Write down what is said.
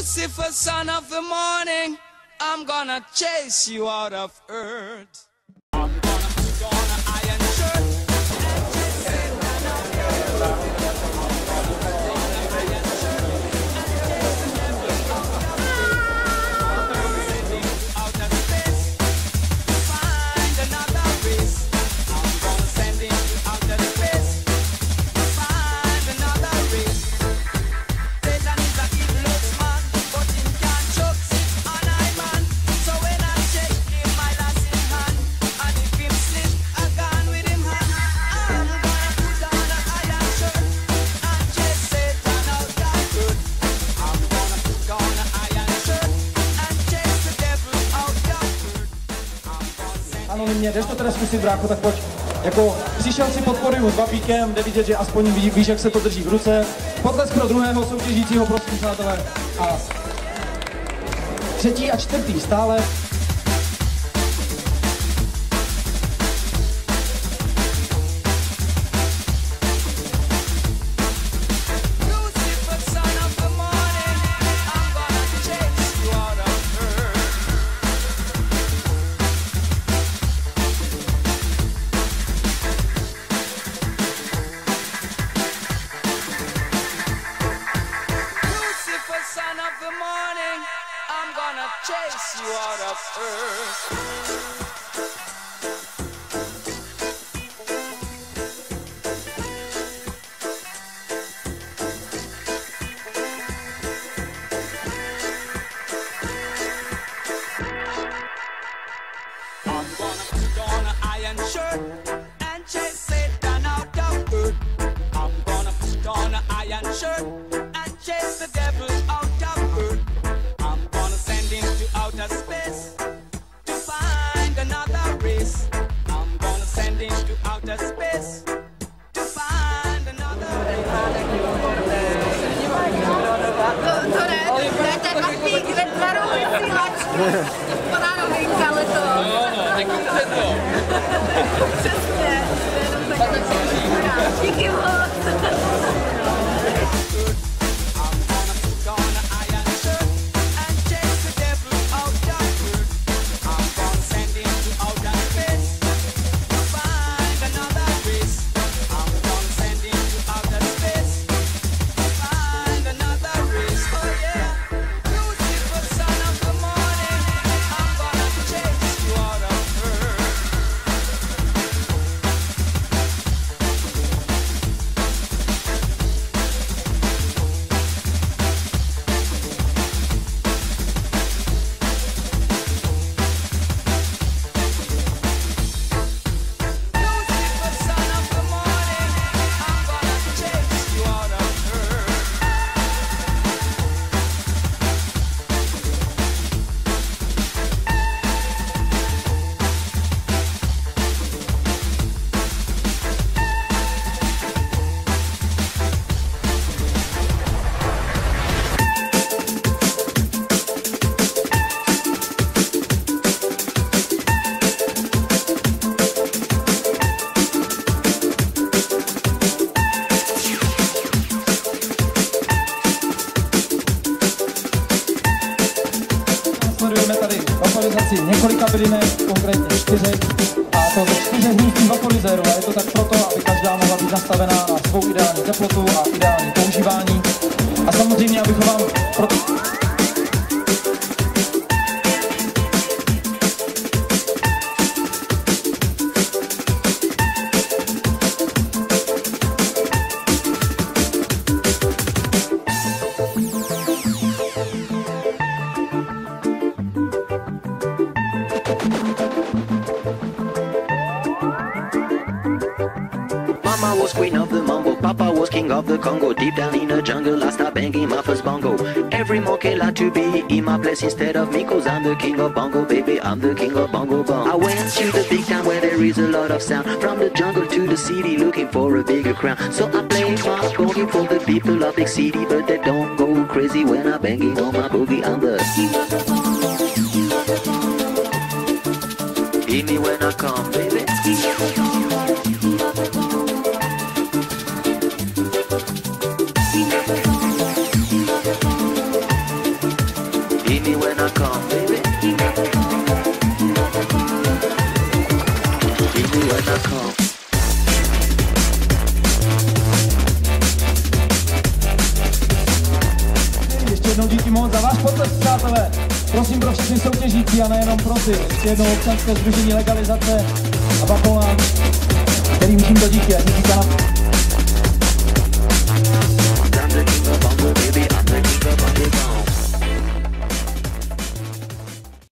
Lucifer, son of the morning, I'm gonna chase you out of earth. I'm gonna put on an iron shirt. Anonymně, jdeš to teda zkusit, brácho, tak pojď. Jako přišel si pod pódium s vapíkem, jde vidět, že aspoň víš, jak se to drží v ruce. Potlesk pro druhého soutěžícího, prosím, přátelé. A třetí a čtvrtý stále. Chase you out of earth. I'm gonna put on an iron shirt and chase Satan out of earth. I'm gonna put on an iron shirt and chase the devil out of earth. I'm gonna send him to outer space to find another race. I'm gonna send him to outer space to find another race. To ne, ten mapík ve tvaru vysílačky. Podá novinka letos. Nekupte to. Přesně. Díky moc. Sledujeme tady vaporizaci několika bylinek, konkrétně 4, a to ze 4 různých vaporizérů. A je to tak proto, aby každá mohla být nastavená na svou ideální teplotu a ideální používání. A samozřejmě, abychom vám Mama was queen of the mambo, Papa was king of the Congo. Deep down in the jungle, I started banging my first bongo. Every monkey like to be in my place instead of me, 'cause I'm the king of bongo, baby, I'm the king of bongo bong. I went to the big town where there is a lot of sound, from the jungle to the city looking for a bigger crown. So I play my boogie for the people of big city, but they don't go crazy when I'm banging on my boogie. I'm the king of the bongo. Hear me when I come, baby. Hit me when I come, baby. Hit me when I come. Ještě jednou díky moc za váš potlesk, přátelé. Prosím pro všechny soutěžící a nejenom pro ty. Ještě jednou občanské sdružení Legalizace a Vapolan, kterým tímto díky a díky kanapě.